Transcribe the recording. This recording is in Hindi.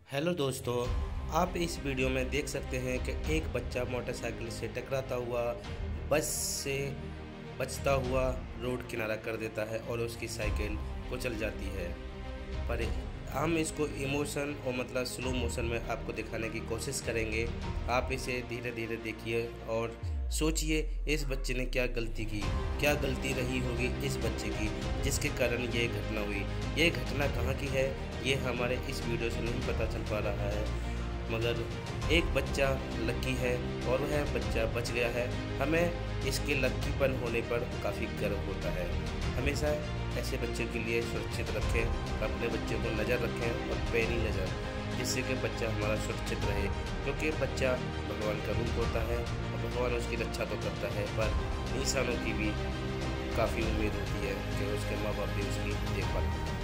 हेलो दोस्तों, आप इस वीडियो में देख सकते हैं कि एक बच्चा मोटरसाइकिल से टकराता हुआ बस से बचता हुआ रोड किनारा कर देता है और उसकी साइकिल कुचल जाती है। पर हम इसको इमोशन और मतलब स्लो मोशन में आपको दिखाने की कोशिश करेंगे। आप इसे धीरे धीरे देखिए और सोचिए इस बच्चे ने क्या गलती की, क्या गलती रही होगी इस बच्चे की जिसके कारण ये घटना हुई। ये घटना कहाँ की है ये हमारे इस वीडियो से नहीं पता चल पा रहा है, मगर एक बच्चा लकी है और वह बच्चा बच गया है। हमें इसके लकीपन होने पर काफ़ी गर्व होता है। हमेशा ऐसे बच्चों के लिए सुरक्षित रखें, अपने बच्चे को नज़र रखें और पैनी नज़र, जिससे कि बच्चा हमारा सुरक्षित रहे, क्योंकि बच्चा भगवान का रूप होता है और भगवान उसकी रक्षा तो करता है, पर इंसानों की भी काफ़ी उम्मीद होती है कि उसके माँ बाप भी उसकी देखभाल करें।